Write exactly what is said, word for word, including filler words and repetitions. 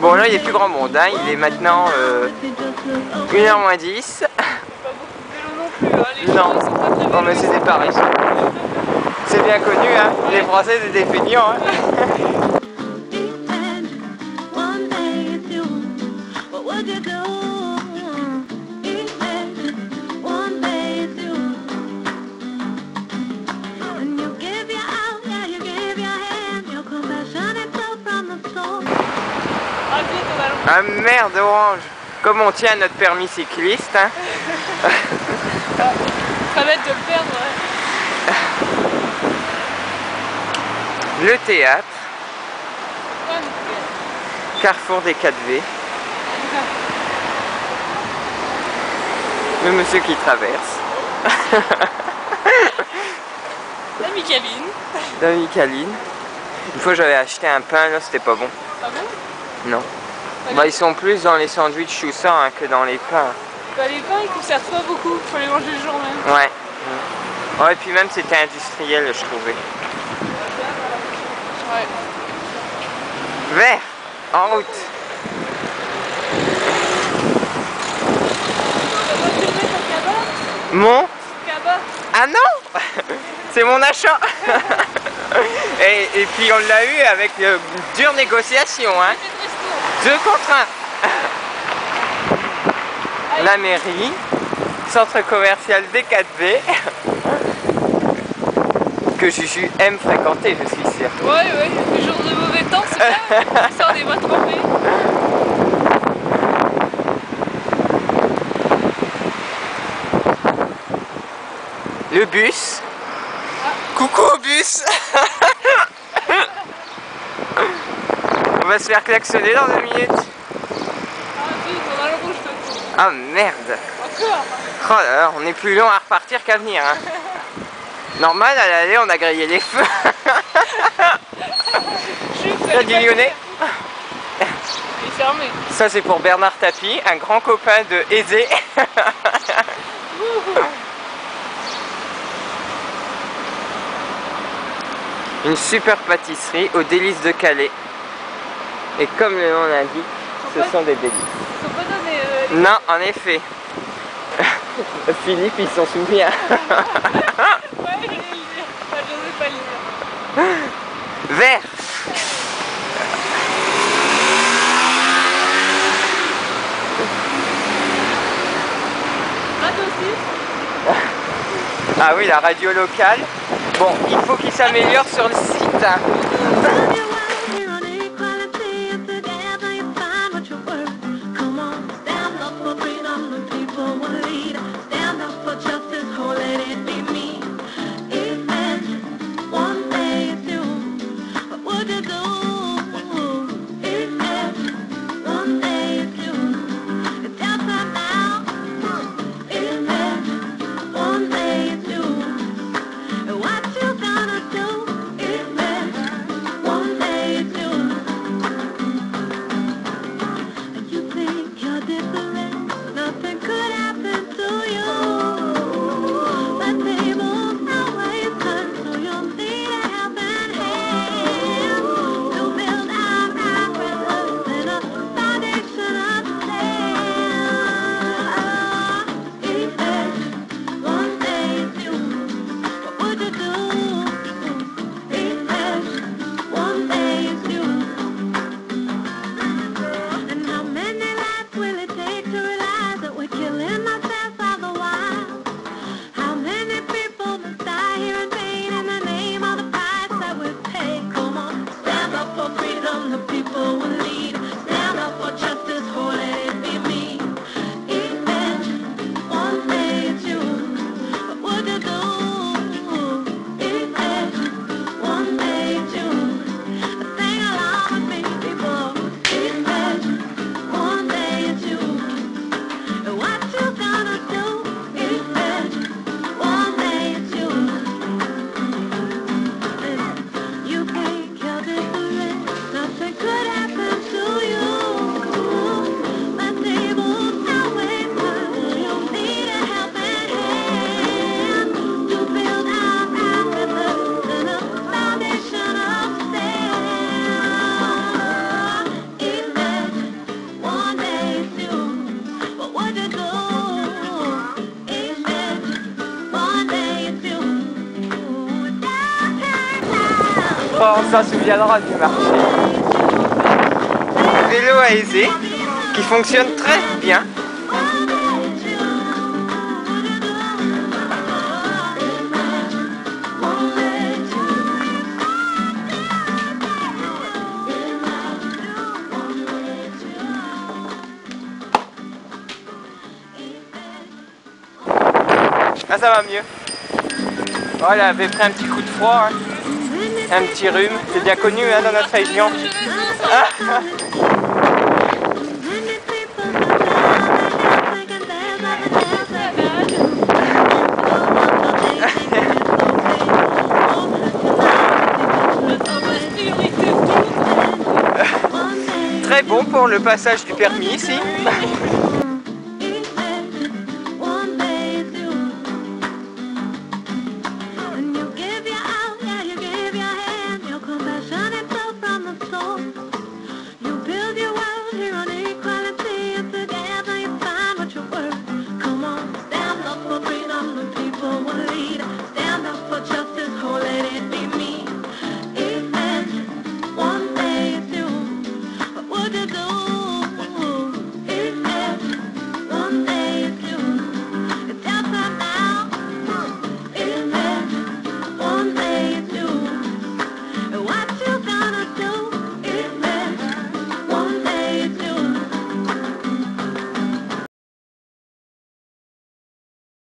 Bon là il n'y a plus grand monde, hein. Il est maintenant euh, une heure moins dix. Non, oh, mais c'est des paresseux. C'est bien connu, hein. Les Français c'est des feignants. Hein. Ah merde, Orange. Comme on tient notre permis cycliste, hein. Ça va être de le perdre, ouais. Le théâtre. Carrefour des quatre V. Le monsieur qui traverse. La Micaline. La Micaline. Une fois j'avais acheté un pain, là c'était pas bon. Ah bon? Non. Bah ils sont plus dans les sandwichs choussants hein, que dans les pains. Bah les pains ils conservent pas beaucoup, faut les manger le jour même. Ouais. Ouais, et puis même c'était industriel je trouvais. Ouais. Vert, en route. Mon Cabas. Ah non. C'est mon achat. et, et puis on l'a eu avec une dure négociation, hein. Deux contre un. La mairie, centre commercial des quatre V, que Juju aime fréquenter, je suis sûr. Ouais, ouais, les jours de mauvais temps, c'est bien, ça on est pas trompé. Le bus. Ah. Coucou au bus. On va se faire klaxonner dans deux minutes. Ah vite, on a le rouge toi. Ah merde. Encore. Oh là là, on est plus long à repartir qu'à venir. Hein. Normal, à l'aller, on a grillé les feux. T'as du lyonnais. Il est fermé. Ça c'est pour Bernard Tapie, un grand copain de Aizé. Une super pâtisserie aux délices de Calais. Et comme le nom l'indique, ce pas... sont des délices. Ils sont pas donnés, euh, les... Non, en effet. Philippe, il s'en souvient. Ouais, je vais le dire. Enfin, je n'osais pas le dire. Vert. Radio aussi. Ah oui, la radio locale. Bon, il faut qu'il s'améliore sur le site. Hein. One day Oh, on s'en souviendra du marché. Vélo aisé qui fonctionne très bien. Ah, ça va mieux. Oh, elle avait pris un petit coup de froid, hein. Un petit rhume, c'est bien connu hein, dans notre région. Ah. Très bon pour le passage du permis ici.